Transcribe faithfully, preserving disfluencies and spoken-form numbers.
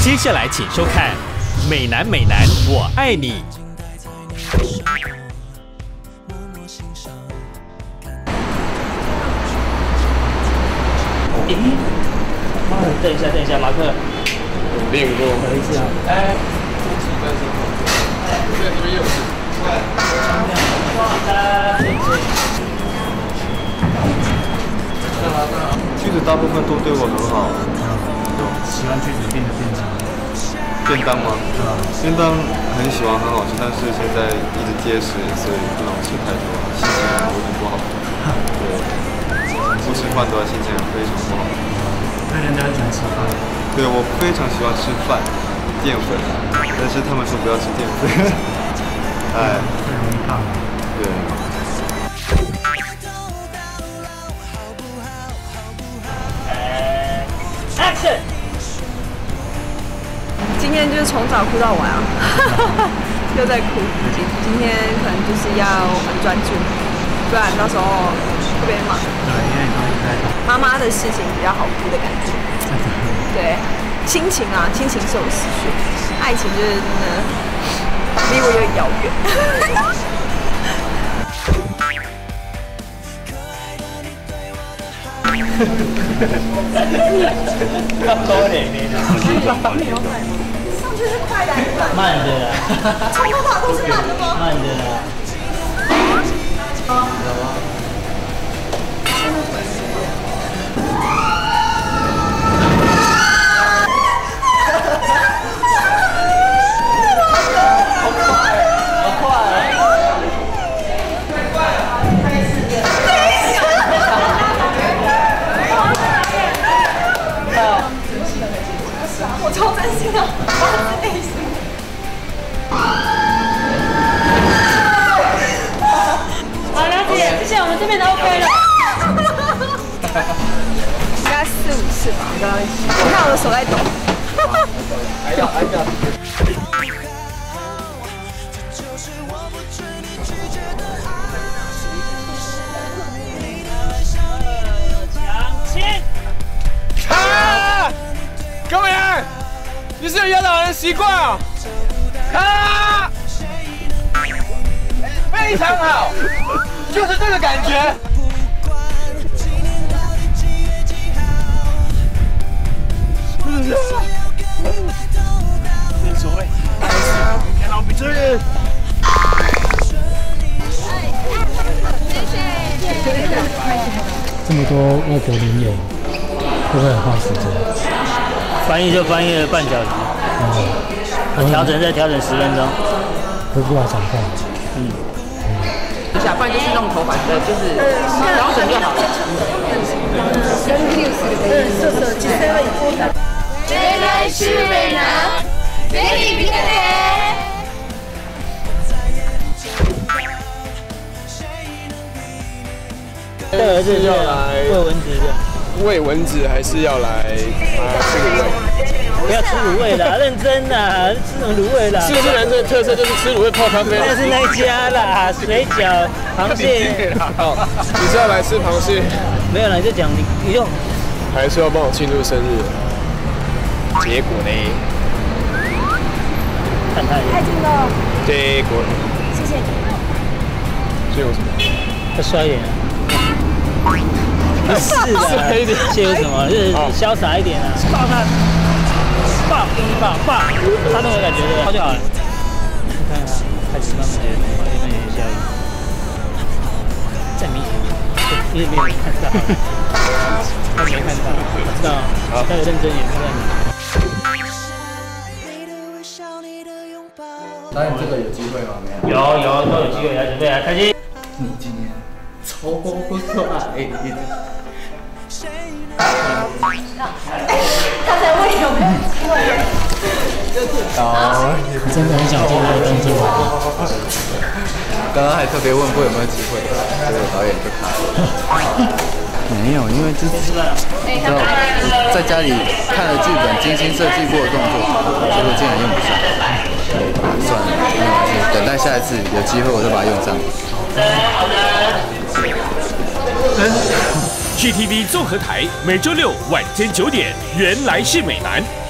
接下来请收看《美男美男我爱你》。 咦，妈的，等一下，等一下，马克， 有练过， 等一下，哎， 对，这边又是。 句子大部分都对我很好。 就喜欢句子变的便当。 便当吗？对啊。便当很喜欢，很好吃，但是现在一直节食，所以不能吃太多，心情有点不好。对，不吃饭的话，心情非常不好。 那人家很喜欢吃饭。 对，我非常喜欢吃饭，淀粉，但是他们说不要吃淀粉。哎， 会容易胖。 对。 Action！ 今天就是从早哭到晚啊，又在哭。今今天可能就是要很专注，不然到时候特别忙。 对，因为你东西太多。 妈妈的事情比较好哭的感觉。对，亲情啊，亲情是有时序，爱情就是真的离我有点遥远。 他多嘞， 上去是快的还是慢？ 慢的啦， 长头发都是慢的吗？ 慢的啦。 我超真心的，发自内心。 好，了解，谢谢，我们这边都 OK 了。 应该四五次吧，我看我的手在抖。 还要还要。 高美人，你是有压倒人的习惯啊！啊，非常好，就是这个感觉。无所谓，看到比这人。 这么多外国名言，会不会很花时间？ 翻译就翻译了半小时，嗯，调整再调整十分钟， 会不会长看？ 嗯， 一下，不然就是弄头发的，就是调整就好了。 原来是美男，给你比个脸。 这儿子要来喂蚊子的。 喂蚊子还是要来啊吃卤味？ 不要吃卤味啦，认真啦，吃什么卤味啦？ 是不是男生的特色就是吃卤味泡咖啡？ 那是那一家啦，水饺、螃蟹。 好，你是要来吃螃蟹？ 没有啦，你就讲你你用。 还是要帮我庆祝生日？结果呢？ 看他。 太近了。 结果。 谢谢你。 这有什么？ 再帅一点。不是的，谢有什么？就是潇洒一点啊！抱他，抱抱抱，他那种感觉的，抱就好了。你看看，开始慢慢的往这边效应，再明显，因为没有看到，他没看到，我知道，他有认真演出来。 导演这个有机会吗？没有。 有有都有机会来准备啊，开心。 你今天超帅。 他在问有没有机会。 好， 你真的很想做这个动作。 刚刚还特别问过有没有机会，结果导演就卡了。没有，因为这是在家里看了剧本，精心设计过的动作，结果竟然用不上。算了，没关系，等待下一次有机会我再把它用上。 G T V 综合台每周六晚间九点，原来是美男。